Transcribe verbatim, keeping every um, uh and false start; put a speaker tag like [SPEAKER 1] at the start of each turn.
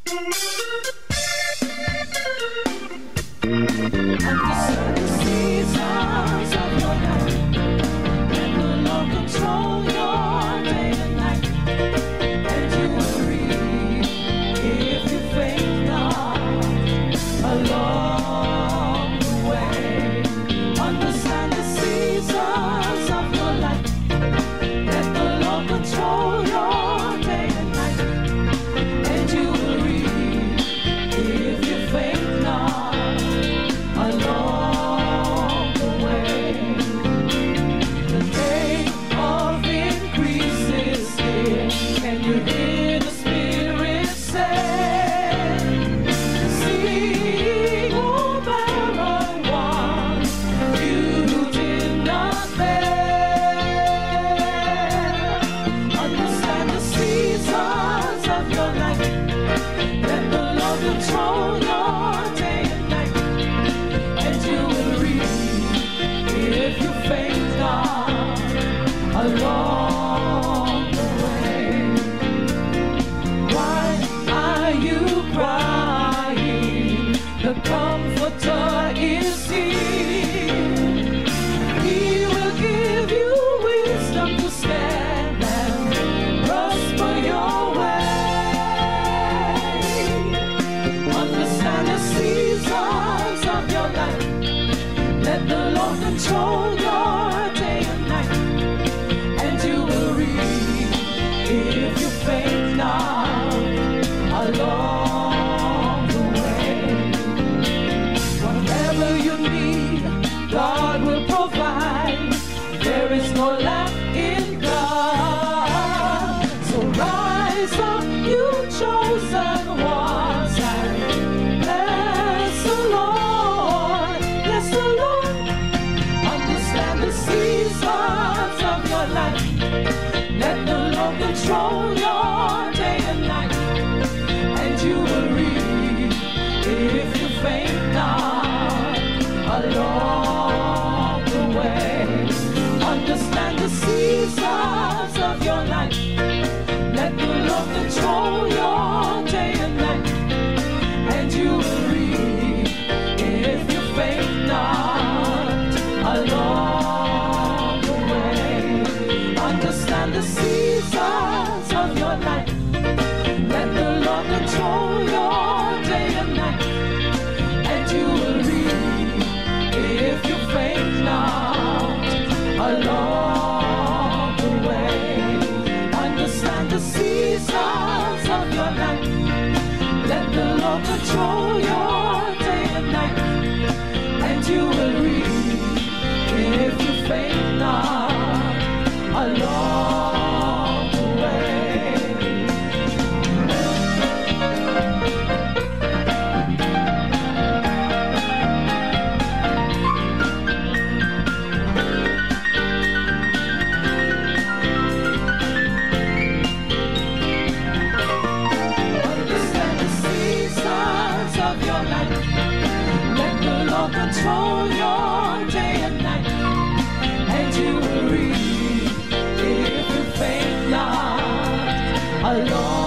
[SPEAKER 1] Understand the seasons of your life. Let the Lord control your day and night. And you will reap if you faint not along the way. Understand the seasons of your life. Let the Lord control your day and night. And you will reap if you faint not along the way. The day of increase is here. Can you hear the Spirit say, sing, O barren one, you did not bear. Understand the seasons of your life. Let the Lord control your day and night. And you will reap if you faint not along the way. Why are you crying? The Comforter is here. He will give you wisdom to stand and prosper your way. Understand the seasons of your life. Let the Lord control your day and night. And you will reap if you faint not along the way. Whatever you need, God will provide. There is no lack in God. So rise up, you chosen ones, and bless the Lord, bless the Lord. Understand the seasons of your life. Let the Lord control your day and night. And you will reap if you faint not along the way. Understand the seasons of your life. Let the Lord control your day and night. And you will reap if you faint not along the way. Understand the seasons of your life. Let the Lord control your day and night. And you will reap if you faint not along the way. Understand the seasons of your life. Let the Lord control your day and night. And you will reap if you faint not along the way. Understand the seasons of your life. Let the Lord control your day and night. And you will reap if you faint not along